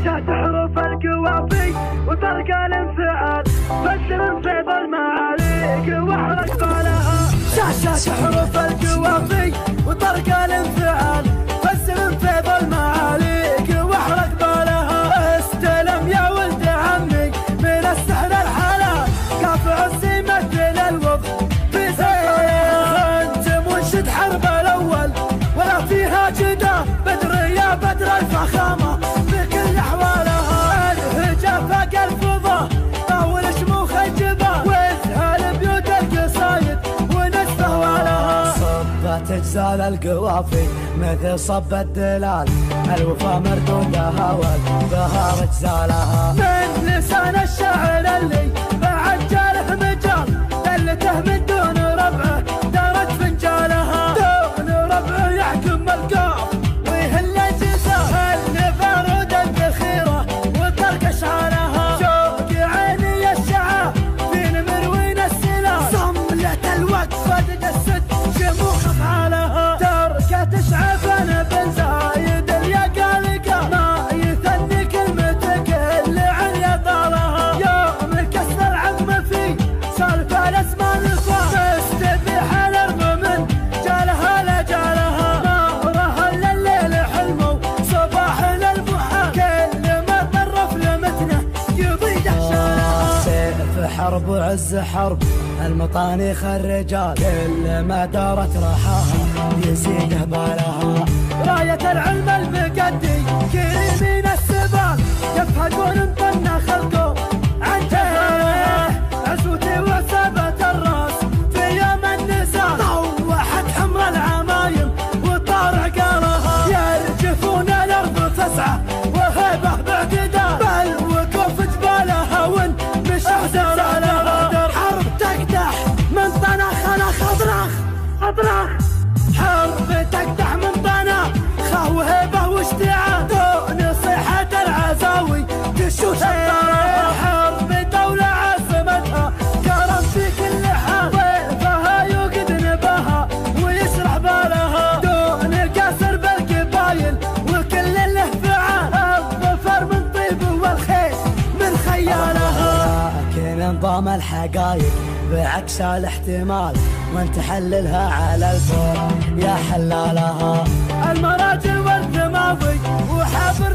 شاشة حروف القوافي وطرق الانفعال، فسر فيض المعاليق واحرق بالها. شاشة حروف القوافي وطرق الانفعال، فسر فيض المعاليق واحرق بالها. استلم يا ولد عمي من السحر الحلال، كافع السيمة للوضع في سحرها. انت منشد حرب الاول ولا فيها جدا، بدر يا بدر الفخامة في كل احوالها. الهجا فاق الفضا طاول شموخ الجبال، وازهى بيوت القصايد ونسفه ولها. صبت اجزال القوافي مثل صب الدلال، الوفا مردودها والبهار اجزالها. من لسان الشاعر اللي بعد جاله مجال، دلته من دون ربعه دارت فنجالها. دون ربعه يحكم القاف ويهل الجزاء، النفارود الذخيره وطرق اشعالها. شوق عيني الشعاب في مروين السلاح، صملة الوقفه تجسد شموخ افعالها. تركه تشعب انا بن زايد اليقالقه، ما يثني كلمتك اللي عن يطالها. يوم كسر العظم في سالف الاسمان الفا، مستبيح الارض من جالها لجالها. نارها الليل حلمه صباح للمحال، كل ما طرف لمتنه يضيء دهشانها. سيف حرب وعز حرب المطانيخ الرجال، كل ما دارت رحاها يزيد بالها. راية العلم المقدي كريمين السبال، يفهقون مطنى خلقه عن جهاله. عزوتي وثبت الراس في يوم النزال، طوحت حمر العمايم وطار عقالها. يرجفون الارض تسعى وهبه باعتدال، بل وقوف جبالها ون مش احزانها. حرب تقدح من طنخ اطرخ اطرخ، حرب تقدح من طنخ وهبه واشتعال، دون صيحة العزاوي تشوش الطرف. حرب دولة عزمتها كرم في كل حال، ضيفها يوقد نباها ويشرح بالها. دون كسر بالقبايل وكل له فعال، الظفر من طيب والخير من خيالها. لكن انضام الحقايق بعكس الاحتمال، وانت حللها على الفور يا حلالها. المراجل والثماوي وحافظ